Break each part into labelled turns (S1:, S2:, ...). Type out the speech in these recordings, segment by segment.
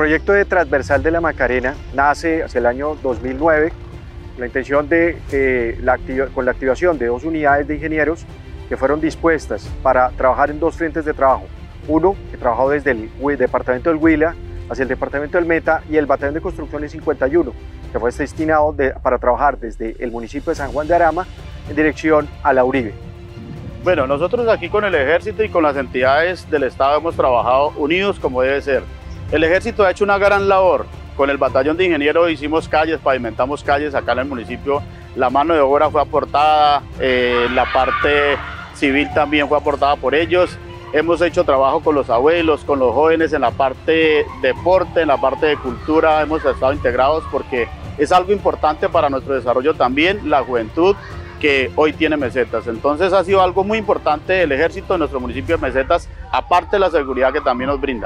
S1: proyecto de Transversal de la Macarena nace hacia el año 2009 con la intención de, con la activación de 2 unidades de ingenieros que fueron dispuestas para trabajar en 2 frentes de trabajo. Uno que trabajó desde el departamento del Huila hacia el departamento del Meta, y el batallón de construcciones 51 que fue destinado para trabajar desde el municipio de San Juan de Arama en dirección a la Uribe.
S2: Bueno, nosotros aquí con el Ejército y con las entidades del Estado hemos trabajado unidos como debe ser. El Ejército ha hecho una gran labor. Con el batallón de ingenieros hicimos calles, pavimentamos calles acá en el municipio. La mano de obra fue aportada, la parte civil también fue aportada por ellos. Hemos hecho trabajo con los abuelos, con los jóvenes en la parte deporte, en la parte de cultura. Hemos estado integrados porque es algo importante para nuestro desarrollo también, la juventud que hoy tiene mesetas. Entonces ha sido algo muy importante el Ejército de nuestro municipio de Mesetas, aparte de la seguridad que también nos brinda.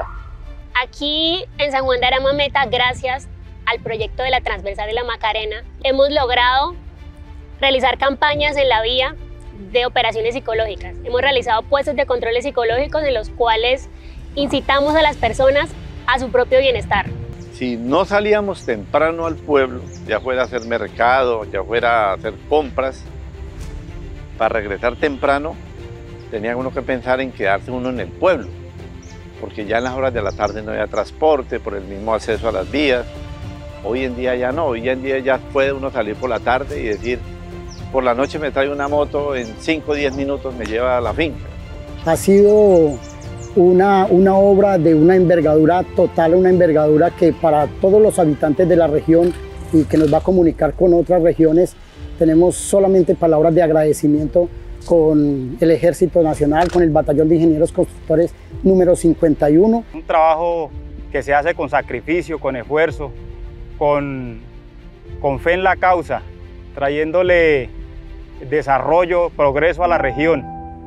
S3: Aquí en San Juan de Arama Meta, gracias al proyecto de la Transversal de la Macarena, hemos logrado realizar campañas en la vía de operaciones psicológicas. Hemos realizado puestos de controles psicológicos en los cuales incitamos a las personas a su propio bienestar.
S4: Si no salíamos temprano al pueblo, ya fuera a hacer mercado, ya fuera a hacer compras, para regresar temprano, tenía uno que pensar en quedarse uno en el pueblo, porque ya en las horas de la tarde no había transporte, por el mismo acceso a las vías. Hoy en día ya no, hoy en día ya puede uno salir por la tarde y decir, por la noche me trae una moto, en 5 o 10 minutos me lleva a la finca.
S5: Ha sido una obra de una envergadura total, una envergadura que para todos los habitantes de la región y que nos va a comunicar con otras regiones, tenemos solamente palabras de agradecimiento con el Ejército Nacional, con el Batallón de Ingenieros Constructores número 51.
S6: Un trabajo que se hace con sacrificio, con esfuerzo, con fe en la causa, trayéndole desarrollo, progreso a la región.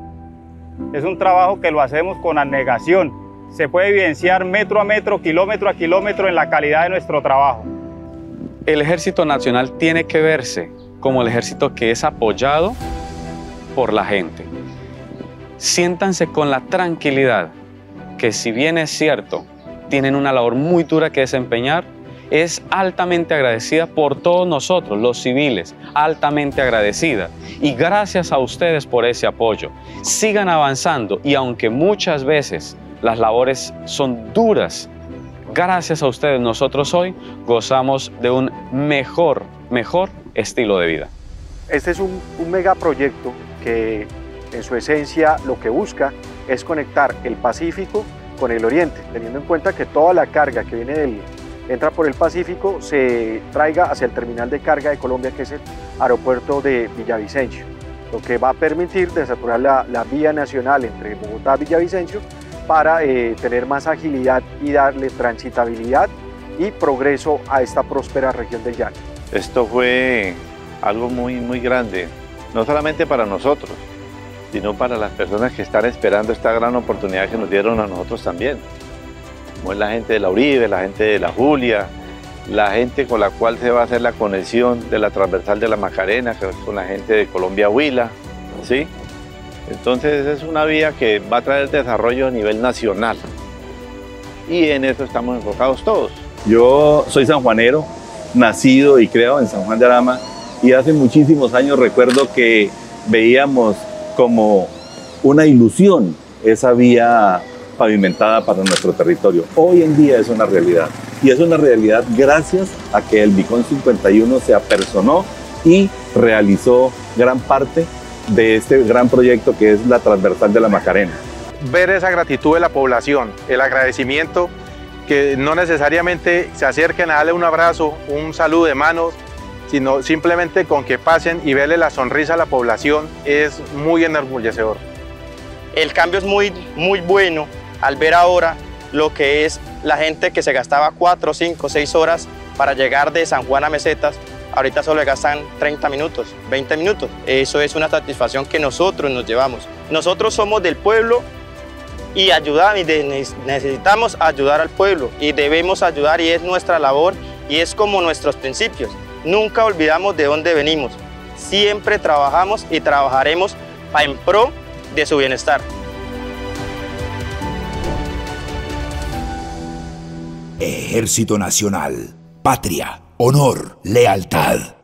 S6: Es un trabajo que lo hacemos con abnegación. Se puede evidenciar metro a metro, kilómetro a kilómetro en la calidad de nuestro trabajo.
S7: El Ejército Nacional tiene que verse como el ejército que es apoyado por la gente. Siéntanse con la tranquilidad que, si bien es cierto, tienen una labor muy dura que desempeñar, es altamente agradecida por todos nosotros, los civiles, altamente agradecida. Y gracias a ustedes por ese apoyo. Sigan avanzando, y aunque muchas veces las labores son duras, gracias a ustedes nosotros hoy gozamos de un mejor estilo de vida.
S1: Este es un megaproyecto que en su esencia lo que busca es conectar el Pacífico con el Oriente, teniendo en cuenta que toda la carga que entra por el Pacífico se traiga hacia el terminal de carga de Colombia, que es el aeropuerto de Villavicencio, lo que va a permitir desaturar la vía nacional entre Bogotá y Villavicencio para tener más agilidad y darle transitabilidad y progreso a esta próspera región del llano.
S4: Esto fue algo muy grande, no solamente para nosotros, sino para las personas que están esperando esta gran oportunidad que nos dieron a nosotros también, como es la gente de la Uribe, la gente de la Julia, la gente con la cual se va a hacer la conexión de la Transversal de la Macarena, que es con la gente de Colombia-Huila, ¿sí? Entonces es una vía que va a traer desarrollo a nivel nacional, y en eso estamos enfocados todos.
S8: Yo soy sanjuanero, nacido y criado en San Juan de Arama, y hace muchísimos años recuerdo que veíamos como una ilusión esa vía pavimentada para nuestro territorio. Hoy en día es una realidad, y es una realidad gracias a que el Vicón 51 se apersonó y realizó gran parte de este gran proyecto que es la Transversal de la Macarena.
S9: Ver esa gratitud de la población, el agradecimiento, que no necesariamente se acerquen a darle un abrazo, un saludo de manos, sino simplemente con que pasen y verle la sonrisa a la población, es muy enorgullecedor.
S10: El cambio es muy bueno al ver ahora lo que es la gente que se gastaba 4, 5, 6 horas para llegar de San Juan a Mesetas. Ahorita solo le gastan 30 minutos, 20 minutos. Eso es una satisfacción que nosotros nos llevamos. Nosotros somos del pueblo y necesitamos ayudar al pueblo, y debemos ayudar, y es nuestra labor, y es como nuestros principios. Nunca olvidamos de dónde venimos. Siempre trabajamos y trabajaremos en pro de su bienestar.
S11: Ejército Nacional. Patria, honor, lealtad.